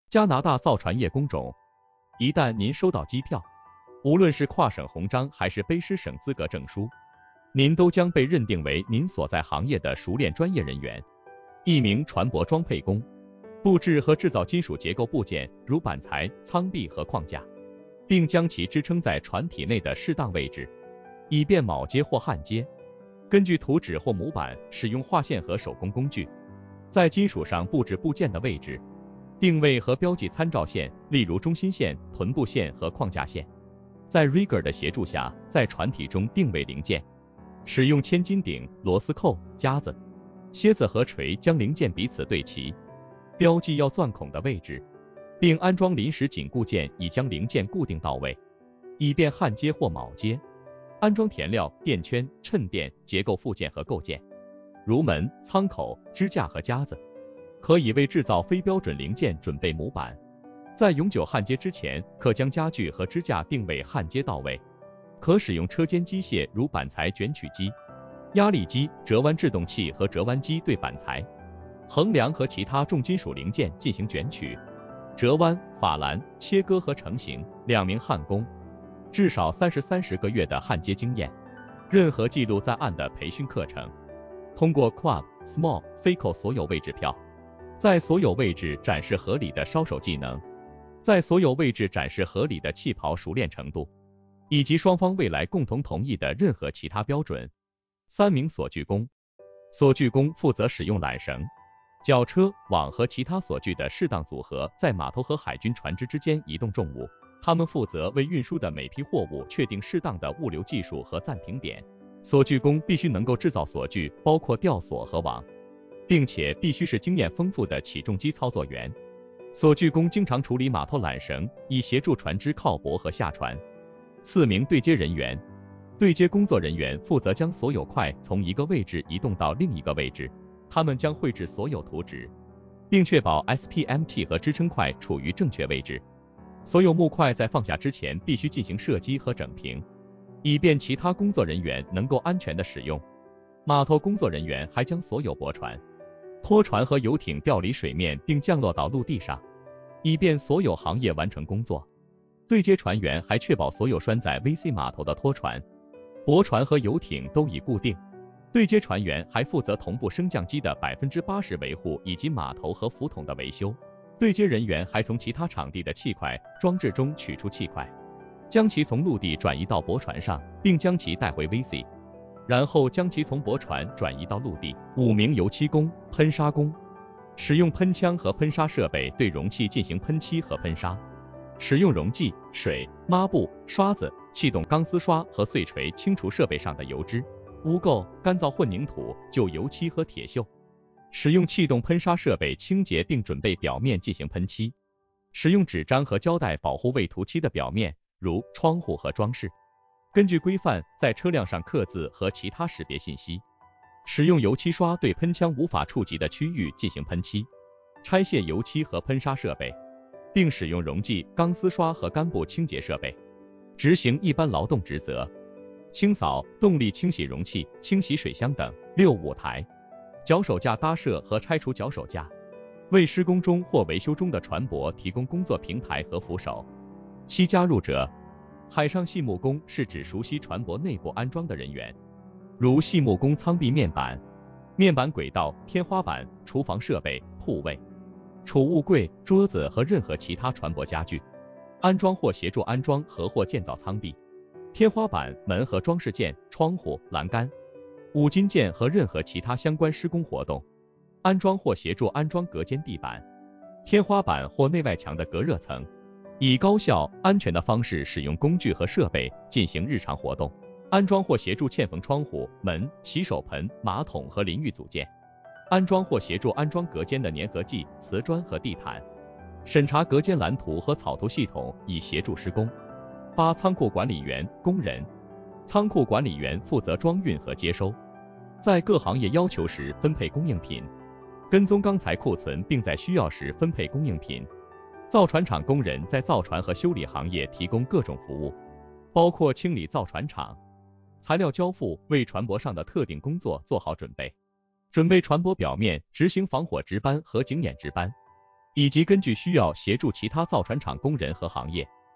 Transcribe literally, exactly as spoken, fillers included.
加拿大造船业工种，一旦您收到机票，无论是跨省红章还是卑诗省资格证书，您都将被认定为您所在行业的熟练专业人员，一名船舶装配工，布置和制造金属结构部件，如板材、舱壁和框架，并将其支撑在船体内的适当位置，以便铆接或焊接。根据图纸或模板，使用划线和手工工具，在金属上布置部件的位置，定位和标记参照线，例如中心线、臀部线和框架线。在 rigger 的协助下，在船体中定位零件，使用千斤顶、螺丝扣、夹子、楔子和锤将零件彼此对齐，标记要钻孔的位置，并安装临时紧固件以将零件固定到位，以便焊接或铆接。安装填料、垫圈、衬垫、结构附件和构件，如门、舱口、支架和夹子，可以为制造非标准零件准备模板。在永久焊接之前，可将家具和支架定位焊接到位。可使用车间机械，如板材卷取机、压力机、折弯制动器和折弯机对板材、横梁和其他重金属零件进行卷取、折弯、法兰、切割和成型。两名焊工，至少三十三十个月的焊接经验，任何记录在案的培训课程。通过 Quad、Small、F I C O 所有位置票，在所有位置展示合理的烧手技能，在所有位置展示合理的气泡熟练程度，以及双方未来共同同意的任何其他标准。三名锁具工，锁具工负责使用缆绳、绞车、网和其他锁具的适当组合，在码头和海军船只之间移动重物。他们负责为运输的每批货物确定适当的物流技术和暂停点。锁具工必须能够制造锁具，包括吊索和网，并且必须是经验丰富的起重机操作员。锁具工经常处理码头缆绳，以协助船只靠泊和下船。四名对接人员，对接工作人员负责将所有块从一个位置移动到另一个位置，他们将绘制所有图纸，并确保 S P M T 和支撑块处于正确位置。所有木块在放下之前必须进行射击和整平，以便其他工作人员能够安全的使用。码头工作人员还将所有驳船、拖船和游艇调离水面并降落到陆地上，以便所有行业完成工作。对接船员还确保所有拴在 V C 码头的拖船、驳船和游艇都已固定。对接船员还负责同步升降机的 百分之八十 维护以及码头和浮筒的维修。对接人员还从其他场地的气块装置中取出气块，将其从陆地转移到驳船上，并将其带回 V C， 然后将其从驳船转移到陆地。五名油漆工、喷砂工，使用喷枪和喷砂设备对容器进行喷漆和喷砂，使用溶剂、水、抹布、刷子、气动钢丝刷和碎锤清除设备上的油脂、污垢、干燥混凝土、旧油漆和铁锈。使用气动喷砂设备清洁并准备表面进行喷漆，使用纸张和胶带保护未涂漆的表面，如窗户和装饰。根据规范，在车辆上刻字和其他识别信息。使用油漆刷对喷枪无法触及的区域进行喷漆，拆卸油漆和喷砂设备，并使用溶剂、钢丝刷和干布清洁设备。执行一般劳动职责，清扫、动力清洗容器、清洗水箱等。六舞台。脚手架搭设和拆除脚手架，为施工中或维修中的船舶提供工作平台和扶手。七加入者，海上细木工是指熟悉船舶内部安装的人员，如细木工舱壁面板、面板轨道、天花板、厨房设备、铺位、储物柜、桌子和任何其他船舶家具，安装或协助安装和或建造舱壁、天花板、门和装饰件、窗户、栏杆、五金件和任何其他相关施工活动，安装或协助安装隔间地板、天花板或内外墙的隔热层，以高效、安全的方式使用工具和设备进行日常活动，安装或协助嵌缝窗户、门、洗手盆、马桶和淋浴组件，安装或协助安装隔间的粘合剂、瓷砖和地毯，审查隔间蓝图和草图系统以协助施工。八、仓库管理员、工人。仓库管理员负责装运和接收，在各行业要求时分配供应品，跟踪钢材库存并在需要时分配供应品。造船厂工人在造船和修理行业提供各种服务，包括清理造船厂、材料交付，为船舶上的特定工作做好准备，准备船舶表面，执行防火值班和警演值班， 以及根据需要协助其他造船厂工人和行业。